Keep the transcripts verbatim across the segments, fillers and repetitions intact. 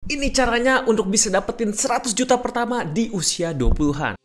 Ini caranya untuk bisa dapetin seratus juta pertama di usia dua puluhan.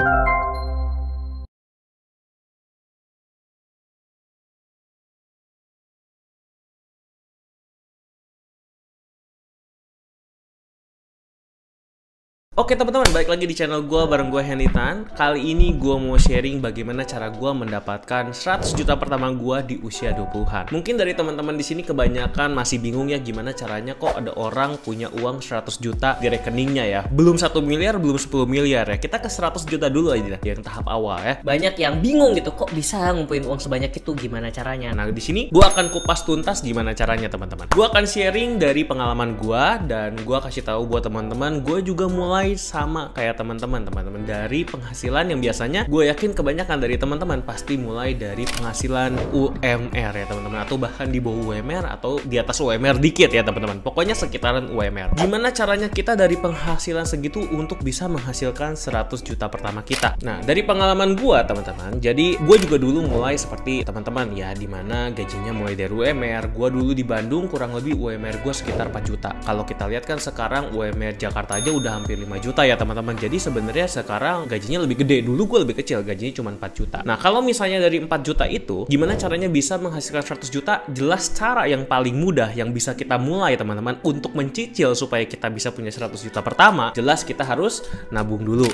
Oke teman-teman, balik lagi di channel gue bareng gue Hendy Tan. Kali ini gue mau sharing bagaimana cara gue mendapatkan seratus juta pertama gue di usia dua puluhan. Mungkin dari teman-teman di sini kebanyakan masih bingung ya gimana caranya kok ada orang punya uang seratus juta di rekeningnya ya. Belum satu miliar, belum sepuluh miliar ya. Kita ke seratus juta dulu aja yang tahap awal ya. Banyak yang bingung gitu, kok bisa ngumpulin uang sebanyak itu, gimana caranya? Nah, di sini gue akan kupas tuntas gimana caranya teman-teman. Gue akan sharing dari pengalaman gue dan gue kasih tahu buat teman-teman, gue juga mulai sama kayak teman-teman teman-teman dari penghasilan yang biasanya gue yakin kebanyakan dari teman-teman pasti mulai dari penghasilan U M R ya teman-teman, atau bahkan di bawah U M R atau di atas U M R dikit ya teman-teman, pokoknya sekitaran U M R. Gimana caranya kita dari penghasilan segitu untuk bisa menghasilkan seratus juta pertama kita? Nah, dari pengalaman gue teman-teman, jadi gue juga dulu mulai seperti teman-teman ya, dimana gajinya mulai dari U M R. Gue dulu di Bandung kurang lebih U M R gue sekitar empat juta. Kalau kita lihat kan sekarang U M R Jakarta aja udah hampir lima juta ya teman-teman. Jadi sebenarnya sekarang gajinya lebih gede. Dulu gue lebih kecil, gajinya cuma empat juta. Nah, kalau misalnya dari empat juta itu gimana caranya bisa menghasilkan seratus juta? Jelas cara yang paling mudah yang bisa kita mulai teman-teman untuk mencicil supaya kita bisa punya seratus juta pertama, jelas kita harus nabung dulu.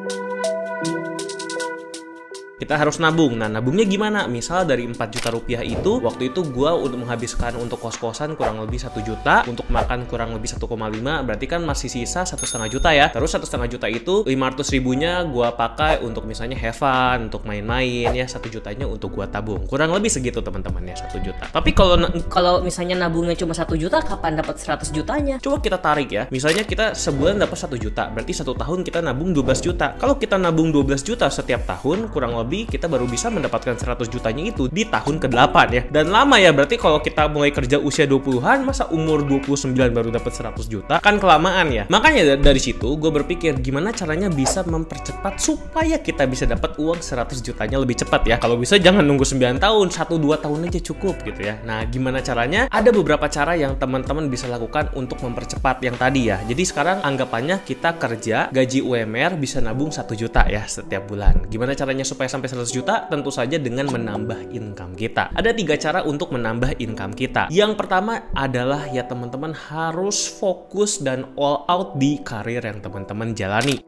Kita harus nabung. Nah, nabungnya gimana? Misal dari empat juta rupiah itu, waktu itu gue udah menghabiskan untuk kos-kosan kurang lebih satu juta, untuk makan kurang lebih satu koma lima, berarti kan masih sisa satu setengah juta ya. Terus satu setengah juta itu lima ratus ribunya gue pakai untuk misalnya have fun, untuk main-main ya, satu jutanya untuk gue tabung. Kurang lebih segitu teman-teman ya, satu juta. Tapi kalau kalau misalnya nabungnya cuma satu juta, kapan dapat seratus jutanya? Coba kita tarik ya. Misalnya kita sebulan dapat satu juta, berarti satu tahun kita nabung dua belas juta. Kalau kita nabung dua belas juta setiap tahun, kurang lebih kita baru bisa mendapatkan seratus jutanya itu di tahun ke delapan ya. Dan lama ya, berarti kalau kita mulai kerja usia dua puluhan, masa umur dua puluh sembilan baru dapat seratus juta? Kan kelamaan ya. Makanya dari situ gue berpikir gimana caranya bisa mempercepat supaya kita bisa dapat uang seratus jutanya lebih cepat ya. Kalau bisa jangan nunggu sembilan tahun, satu dua tahun aja cukup gitu ya. Nah, gimana caranya? Ada beberapa cara yang teman-teman bisa lakukan untuk mempercepat yang tadi ya. Jadi sekarang anggapannya kita kerja, gaji U M R bisa nabung satu juta ya setiap bulan. Gimana caranya supaya sampai seratus juta? Tentu saja dengan menambah income kita. Ada tiga cara untuk menambah income kita. Yang pertama adalah ya teman-teman harus fokus dan all out di karir yang teman-teman jalani.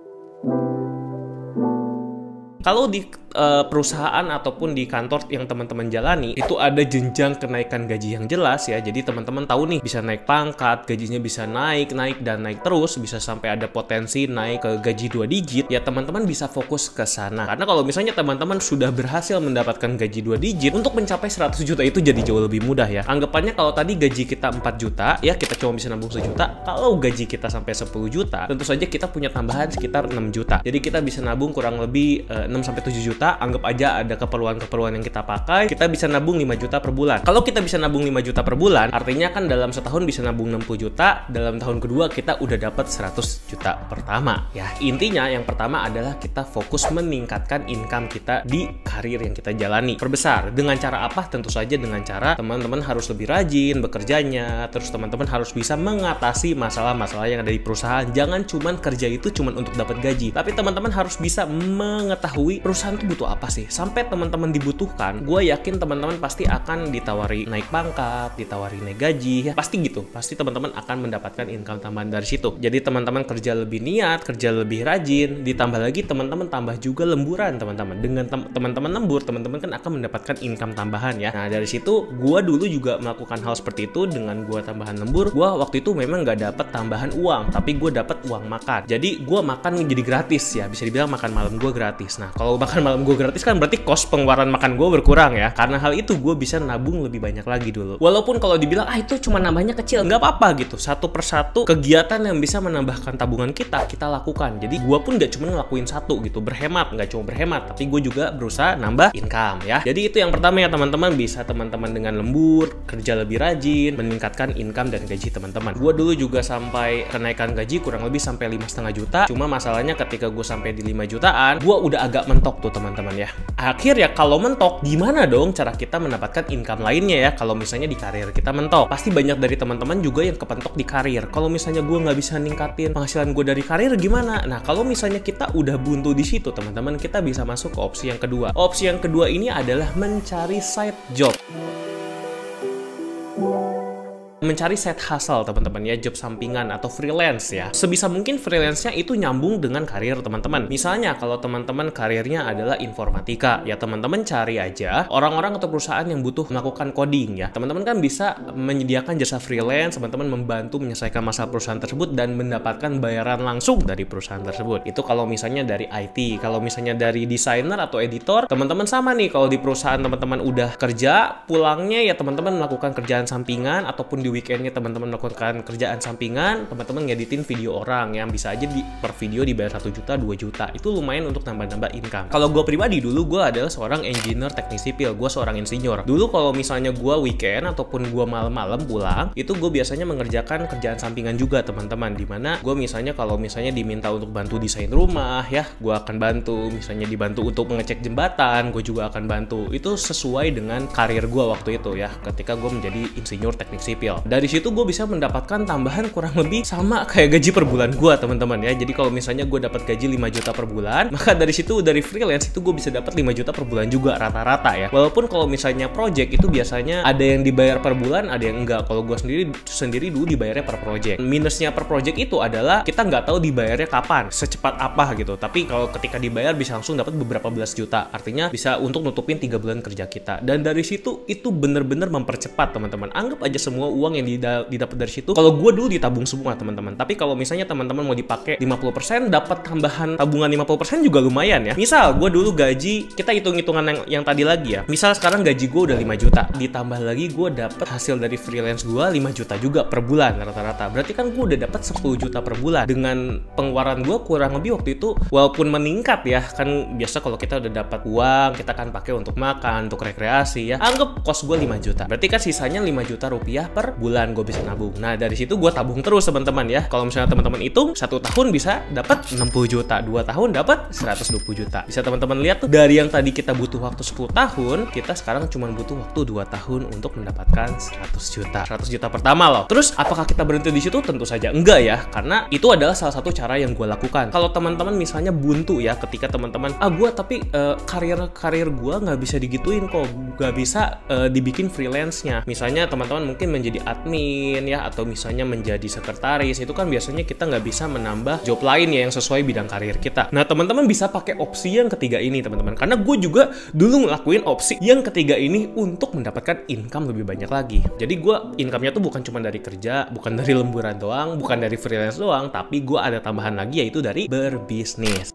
Kalau di uh, perusahaan ataupun di kantor yang teman-teman jalani, itu ada jenjang kenaikan gaji yang jelas ya. Jadi teman-teman tahu nih, bisa naik pangkat, gajinya bisa naik, naik, dan naik terus. Bisa sampai ada potensi naik ke gaji dua digit. Ya teman-teman bisa fokus ke sana. Karena kalau misalnya teman-teman sudah berhasil mendapatkan gaji dua digit, untuk mencapai seratus juta itu jadi jauh lebih mudah ya. Anggapannya kalau tadi gaji kita empat juta, ya kita cuma bisa nabung sejuta. Kalau gaji kita sampai sepuluh juta, tentu saja kita punya tambahan sekitar enam juta. Jadi kita bisa nabung kurang lebih uh, enam sampai tujuh juta, anggap aja ada keperluan-keperluan yang kita pakai, kita bisa nabung lima juta per bulan. Kalau kita bisa nabung lima juta per bulan, artinya kan dalam setahun bisa nabung enam puluh juta, dalam tahun kedua kita udah dapat seratus juta pertama. Ya, intinya yang pertama adalah kita fokus meningkatkan income kita di karir yang kita jalani. Perbesar. Dengan cara apa? Tentu saja dengan cara teman-teman harus lebih rajin bekerjanya, terus teman-teman harus bisa mengatasi masalah-masalah yang ada di perusahaan. Jangan cuman kerja itu cuman untuk dapat gaji, tapi teman-teman harus bisa mengetahui perusahaan itu butuh apa sih sampai teman-teman dibutuhkan. Gue yakin teman-teman pasti akan ditawari naik pangkat, ditawari naik gaji ya, pasti gitu. Pasti teman-teman akan mendapatkan income tambahan dari situ. Jadi teman-teman kerja lebih niat, kerja lebih rajin, ditambah lagi teman-teman tambah juga lemburan teman-teman. Dengan teman-teman lembur, teman-teman kan akan mendapatkan income tambahan ya. Nah, dari situ gue dulu juga melakukan hal seperti itu. Dengan gue tambahan lembur, gue waktu itu memang gak dapat tambahan uang, tapi gue dapat uang makan. Jadi gue makan jadi gratis ya, bisa dibilang makan malam gue gratis. Nah, kalau makan malam gue gratis kan berarti kos pengeluaran makan gue berkurang ya. Karena hal itu gue bisa nabung lebih banyak lagi dulu. Walaupun kalau dibilang ah itu cuma nambahnya kecil, nggak apa-apa gitu. Satu persatu kegiatan yang bisa menambahkan tabungan kita, kita lakukan. Jadi gue pun nggak cuma ngelakuin satu gitu, berhemat, nggak cuma berhemat, tapi gue juga berusaha nambah income ya. Jadi itu yang pertama ya teman-teman, bisa teman-teman dengan lembur, kerja lebih rajin, meningkatkan income dan gaji teman-teman. Gue dulu juga sampai kenaikan gaji kurang lebih sampai lima setengah juta. Cuma masalahnya ketika gue sampai di lima jutaan, gue udah agak mentok tuh teman teman-teman ya. Akhir ya, kalau mentok, gimana dong cara kita mendapatkan income lainnya ya? Kalau misalnya di karir kita mentok, pasti banyak dari teman-teman juga yang kepentok di karir. Kalau misalnya gue nggak bisa ningkatin penghasilan gue dari karir gimana? Nah, kalau misalnya kita udah buntu di situ, teman-teman, kita bisa masuk ke opsi yang kedua. Opsi yang kedua ini adalah mencari side job. Mencari side hustle, teman-teman ya, job sampingan atau freelance ya. Sebisa mungkin freelance-nya itu nyambung dengan karir teman-teman. Misalnya kalau teman-teman karirnya adalah informatika, ya teman-teman cari aja orang-orang atau perusahaan yang butuh melakukan coding ya. Teman-teman kan bisa menyediakan jasa freelance, teman-teman membantu menyelesaikan masalah perusahaan tersebut dan mendapatkan bayaran langsung dari perusahaan tersebut. Itu kalau misalnya dari I T. Kalau misalnya dari desainer atau editor, teman-teman sama nih, kalau di perusahaan teman-teman udah kerja, pulangnya ya teman-teman melakukan kerjaan sampingan ataupun di weekendnya teman-teman melakukan kerjaan sampingan, teman-teman ngeditin video orang yang bisa aja di, per video dibayar satu juta, dua juta. Itu lumayan untuk nambah-nambah income. Kalau gue pribadi dulu, gue adalah seorang engineer teknik sipil, gue seorang insinyur. Dulu kalau misalnya gue weekend ataupun gue malam-malam pulang, itu gue biasanya mengerjakan kerjaan sampingan juga teman-teman. Dimana gue misalnya kalau misalnya diminta untuk bantu desain rumah ya, gue akan bantu. Misalnya dibantu untuk mengecek jembatan, gue juga akan bantu. Itu sesuai dengan karir gue waktu itu ya, ketika gue menjadi insinyur teknik sipil. Dari situ gue bisa mendapatkan tambahan kurang lebih sama kayak gaji per bulan gue, teman-teman ya. Jadi kalau misalnya gue dapat gaji lima juta per bulan, maka dari situ dari freelance itu gue bisa dapat lima juta per bulan juga rata-rata ya. Walaupun kalau misalnya project itu biasanya ada yang dibayar per bulan, ada yang enggak. Kalau gue sendiri sendiri dulu dibayarnya per project. Minusnya per project itu adalah kita nggak tahu dibayarnya kapan, secepat apa gitu. Tapi kalau ketika dibayar bisa langsung dapat beberapa belas juta. Artinya bisa untuk nutupin tiga bulan kerja kita. Dan dari situ itu bener-bener mempercepat, teman-teman. Anggap aja semua uang yang didapat dari situ, kalau gue dulu ditabung semua, teman-teman. Tapi kalau misalnya teman-teman mau dipakai lima puluh persen, dapat tambahan tabungan lima puluh persen juga lumayan ya. Misal gue dulu gaji, kita hitung-hitungan yang, yang tadi lagi ya. Misal sekarang gaji gue udah lima juta, ditambah lagi gue dapat hasil dari freelance gue lima juta juga per bulan rata-rata. Berarti kan gue udah dapat sepuluh juta per bulan. Dengan pengeluaran gue kurang lebih waktu itu walaupun meningkat ya, kan biasa kalau kita udah dapat uang, kita kan pakai untuk makan, untuk rekreasi ya. Anggap kos gue lima juta. Berarti kan sisanya lima juta rupiah per bulan gue bisa nabung. Nah, dari situ gue tabung terus, teman-teman ya. Kalau misalnya teman-teman hitung, satu tahun bisa dapat enam puluh juta, dua tahun dapat seratus dua puluh juta. Bisa teman-teman lihat tuh, dari yang tadi kita butuh waktu sepuluh tahun, kita sekarang cuma butuh waktu dua tahun untuk mendapatkan seratus juta. seratus juta pertama loh. Terus apakah kita berhenti di situ? Tentu saja enggak ya, karena itu adalah salah satu cara yang gue lakukan. Kalau teman-teman misalnya buntu ya, ketika teman-teman, ah gue tapi uh, karir karir gue nggak bisa digituin kok, nggak bisa uh, dibikin freelance-nya. Misalnya teman-teman mungkin menjadi admin ya, atau misalnya menjadi sekretaris, itu kan biasanya kita nggak bisa menambah job lain ya yang sesuai bidang karir kita. Nah, teman-teman bisa pakai opsi yang ketiga ini, teman-teman, karena gue juga dulu ngelakuin opsi yang ketiga ini untuk mendapatkan income lebih banyak lagi. Jadi gue income-nya tuh bukan cuma dari kerja, bukan dari lemburan doang, bukan dari freelance doang, tapi gue ada tambahan lagi, yaitu dari berbisnis.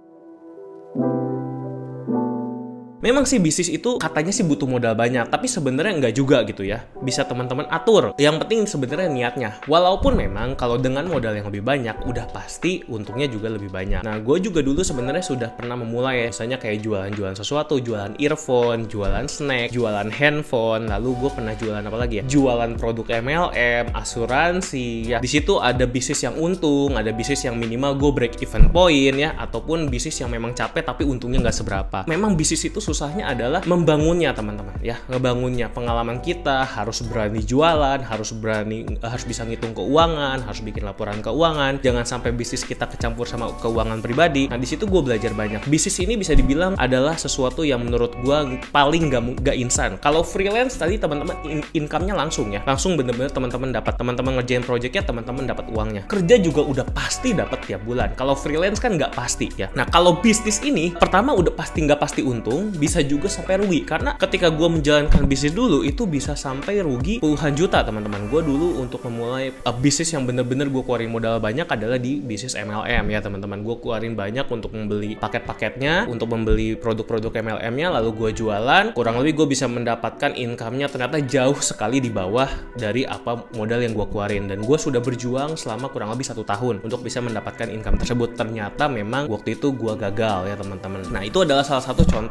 Memang sih bisnis itu katanya sih butuh modal banyak, tapi sebenarnya enggak juga gitu ya. Bisa teman-teman atur. Yang penting sebenarnya niatnya. Walaupun memang kalau dengan modal yang lebih banyak, udah pasti untungnya juga lebih banyak. Nah, gue juga dulu sebenarnya sudah pernah memulai ya. Misalnya kayak jualan-jualan sesuatu, jualan earphone, jualan snack, jualan handphone, lalu gue pernah jualan apa lagi ya? Jualan produk M L M, asuransi ya. Di situ ada bisnis yang untung, ada bisnis yang minimal gue break even point ya, ataupun bisnis yang memang capek tapi untungnya nggak seberapa. Memang bisnis itu susahnya adalah membangunnya, teman-teman ya. Ngebangunnya, pengalaman kita harus berani jualan, harus berani harus bisa ngitung keuangan, harus bikin laporan keuangan. Jangan sampai bisnis kita kecampur sama keuangan pribadi. Nah, di situ gue belajar banyak. Bisnis ini bisa dibilang adalah sesuatu yang menurut gue paling gak, gak instan. Kalau freelance tadi teman-teman in income-nya langsung ya. Langsung bener-bener teman-teman dapat. Teman-teman ngerjain projectnya, teman-teman dapat uangnya. Kerja juga udah pasti dapat tiap bulan. Kalau freelance kan nggak pasti ya. Nah, kalau bisnis ini pertama udah pasti nggak pasti untung, bisa juga sampai rugi. Karena ketika gue menjalankan bisnis dulu itu bisa sampai rugi puluhan juta, teman-teman. Gue dulu untuk memulai uh, bisnis yang bener-bener gue keluarin modal banyak adalah di bisnis M L M ya, teman-teman. Gue keluarin banyak untuk membeli paket-paketnya, untuk membeli produk-produk M L M-nya, lalu gue jualan. Kurang lebih gue bisa mendapatkan income-nya ternyata jauh sekali di bawah dari apa modal yang gue keluarin. Dan gue sudah berjuang selama kurang lebih satu tahun untuk bisa mendapatkan income tersebut. Ternyata memang waktu itu gue gagal ya, teman-teman. Nah, itu adalah salah satu contoh untuk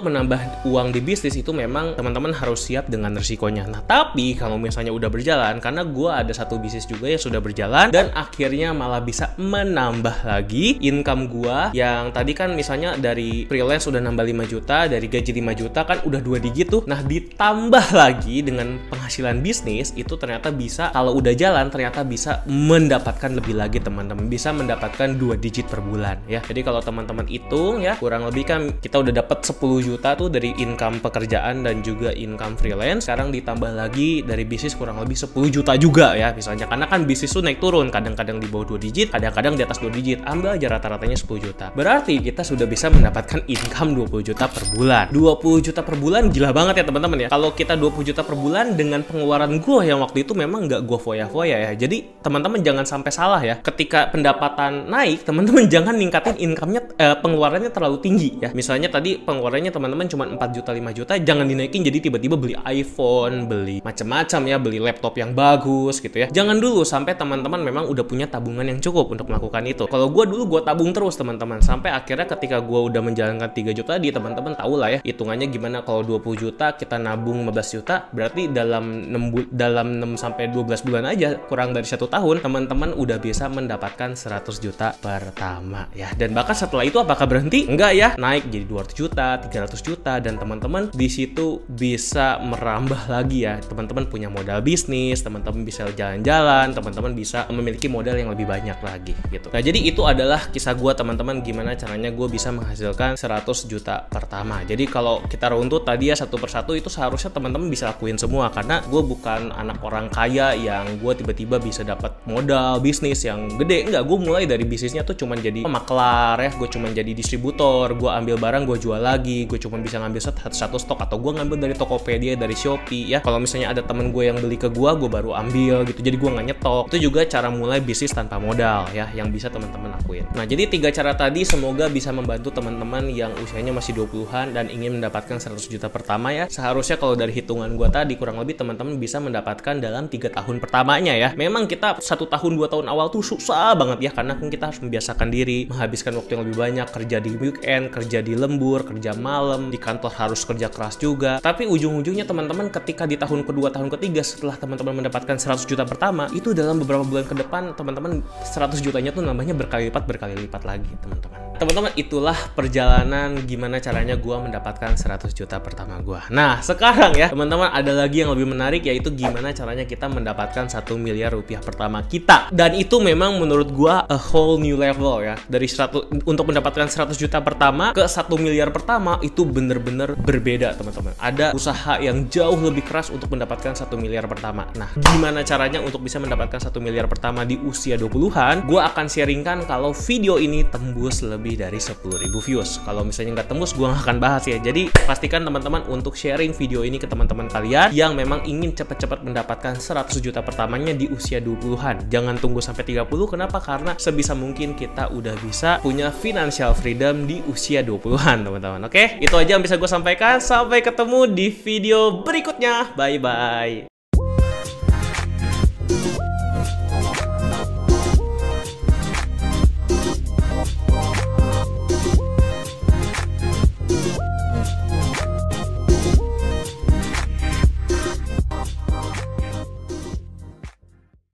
menambah uang di bisnis itu memang teman-teman harus siap dengan resikonya. Nah, tapi kalau misalnya udah berjalan, karena gue ada satu bisnis juga yang sudah berjalan dan akhirnya malah bisa menambah lagi income gue yang tadi kan misalnya dari freelance udah nambah lima juta, dari gaji lima juta kan udah dua digit tuh. Nah, ditambah lagi dengan penghasilan bisnis itu ternyata bisa, kalau udah jalan ternyata bisa mendapatkan lebih lagi teman-teman, bisa mendapatkan dua digit per bulan ya. Jadi kalau teman-teman hitung ya, kurang lebih kan kita udah dapat sepuluh juta tuh dari income pekerjaan dan juga income freelance. Sekarang ditambah lagi dari bisnis kurang lebih sepuluh juta juga ya misalnya, karena kan bisnis tuh naik turun, kadang-kadang di bawah dua digit, kadang-kadang di atas dua digit. Ambil aja rata-ratanya sepuluh juta. Berarti kita sudah bisa mendapatkan income dua puluh juta per bulan. dua puluh juta per bulan gila banget ya teman-teman ya. Kalau kita dua puluh juta per bulan dengan pengeluaran gue yang waktu itu memang nggak gue foya-foya ya. Jadi teman-teman jangan sampai salah ya. Ketika pendapatan naik, teman-teman jangan ningkatin income-nya, eh, pengeluarannya terlalu tinggi ya. Misalnya tadi pengeluarannya teman-teman cuma empat juta lima juta, jangan dinaikin jadi tiba-tiba beli iPhone, beli macam-macam ya, beli laptop yang bagus gitu ya. Jangan dulu sampai teman-teman memang udah punya tabungan yang cukup untuk melakukan itu. Kalau gue dulu gue tabung terus teman-teman, sampai akhirnya ketika gue udah menjalankan tiga juta tadi, teman-teman tahu lah ya hitungannya gimana. Kalau dua puluh juta kita nabung lima belas juta, berarti dalam enam dalam enam sampai dua belas bulan aja, kurang dari satu tahun, teman-teman udah bisa mendapatkan seratus juta pertama ya. Dan bahkan setelah itu apakah berhenti? Enggak ya, naik jadi dua ratus juta, tiga ratus juta, dan teman-teman di situ bisa merambah lagi ya. Teman-teman punya modal bisnis, teman-teman bisa jalan-jalan, teman-teman bisa memiliki modal yang lebih banyak lagi gitu. Nah, jadi itu adalah kisah gue teman-teman, gimana caranya gue bisa menghasilkan seratus juta pertama. Jadi kalau kita runtut tadi ya satu persatu, itu seharusnya teman-teman bisa lakuin semua, karena gue bukan anak orang kaya yang gue tiba-tiba bisa dapat modal bisnis yang gede. Enggak, gue mulai dari bisnisnya tuh cuman jadi pemaklar ya, gue cuman jadi distributor, gue ambil barang gue jual lagi, gue cuman bisa ngambil satu stok, atau gue ngambil dari Tokopedia, dari Shopee ya. Kalau misalnya ada temen gue yang beli ke gue, gue baru ambil gitu, jadi gue nggak nyetok. Itu juga cara mulai bisnis tanpa modal ya, yang bisa teman-teman lakuin. Nah, jadi tiga cara tadi semoga bisa membantu teman-teman yang usianya masih dua puluhan dan ingin mendapatkan seratus juta pertama ya. Seharusnya kalau dari hitungan gue tadi kurang lebih teman-teman bisa mendapatkan dalam tiga tahun pertamanya ya. Memang kita satu tahun dua tahun awal tuh susah banget ya, karena kan kita harus membiasakan diri, menghabiskan waktu yang lebih banyak, kerja di weekend, kerja di lembur, kerja malam, di kantor harus kerja keras juga. Tapi ujung-ujungnya teman-teman ketika di tahun kedua, tahun ketiga setelah teman-teman mendapatkan seratus juta pertama, itu dalam beberapa bulan ke depan teman-teman seratus jutanya tuh nambahnya berkali lipat berkali lipat lagi teman-teman. Teman-teman, itulah perjalanan gimana caranya gue mendapatkan seratus juta pertama gue. Nah, sekarang ya teman-teman ada lagi yang lebih menarik, yaitu gimana caranya kita mendapatkan satu miliar rupiah pertama kita. Dan itu memang menurut gue a whole new level ya. Dari seratus, untuk mendapatkan seratus juta pertama ke satu miliar pertama itu bener-bener berbeda teman-teman. Ada usaha yang jauh lebih keras untuk mendapatkan satu miliar pertama. Nah, gimana caranya untuk bisa mendapatkan satu miliar pertama di usia dua puluhan? Gue akan sharingkan kalau video ini tembus lebih dari sepuluh ribu views. Kalau misalnya nggak tembus, gue nggak akan bahas ya. Jadi pastikan teman-teman untuk sharing video ini ke teman-teman kalian yang memang ingin cepat-cepat mendapatkan seratus juta pertamanya di usia dua puluhan. Jangan tunggu sampai tiga puluh. Kenapa? Karena sebisa mungkin kita udah bisa punya financial freedom di usia dua puluhan teman-teman. Oke, itu aja yang bisa gue sampaikan. Sampai ketemu di video berikutnya. Bye-bye.